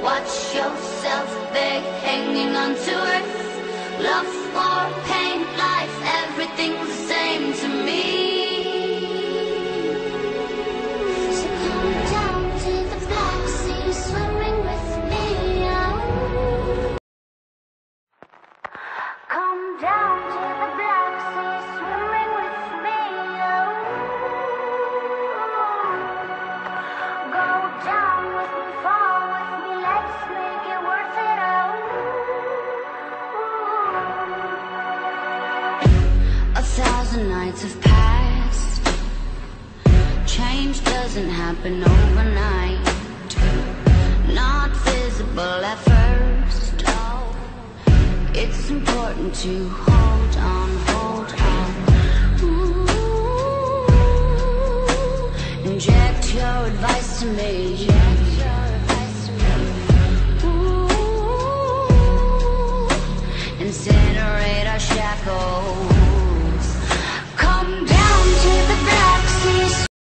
Watch yourself, they hanging on to earth. Love, war, pain, life, everything's the same to me. So come down to the black sea, swimming with me, oh. Come down to the black sea, swimming with me, oh. Go down with me, fall with me, let's make it worth it, oh. 1,000 nights have passed. Change doesn't happen overnight. Not visible at first. It's important to hold on, hold on. Ooh, inject your advice to me. Ooh, incinerate our shackles.